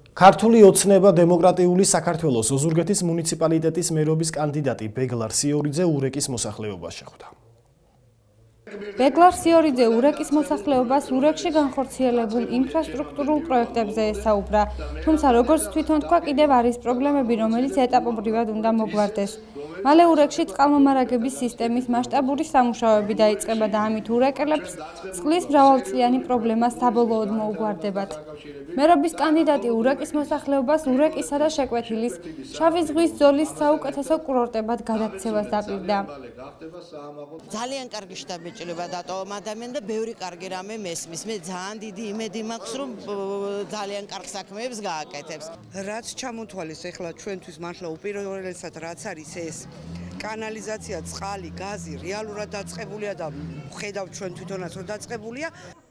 ქართული ოცნება დემოკრატიული საქართველოს ოზურგეთის მუნიციპალიტეტის მერობის კანდიდატი ბეგლარ სიორიძე ურეკის მოსახლეობას შეხვდა. ბეგლარ სიორიძე ურეკის მოსახლეობას ურეკში განხორციელებულ ინფრასტრუქტურულ პროექტებზე ესაუბრა, თუმცა როგორც თვითონ თქვა, კიდევ არის პრობლემები, რომელიც ეტაპობრივად უნდა მოგვარდეს. მალე ურეკში წყალმომარაგების სისტემის მასშტაბური სამუშაოები დაიწყება და ამით ურეკელებს წყლის მრავალწლიანი პრობლემა საბოლოოდ მოუგვარდებათ. მერობის კანდიდატი ურეკის მოსახლეობას ურეკისა და შეკვეთილის, შავი ზღვის ზოლის საუკეთესო კურორტებად გადაქცევას დაპირდა. ძალიან კარგი შთაბეჭდილება დატოვა ადამიანს და ბევრი კარგი რამე მესმის. მე ძალიან დიდი იმედი მაქვს, რომ ძალიან კარგ საქმეებს გააკეთებს. რაც ჩამოთვალეს ეხლა ჩვენთვის მართლა უპირველესად რაც არის ეს კანალიზაცია, წყალი, გაზი რეალურად დაწყებულია და ხედავთ ჩვენ თვითონაც რომ დაწყებულია.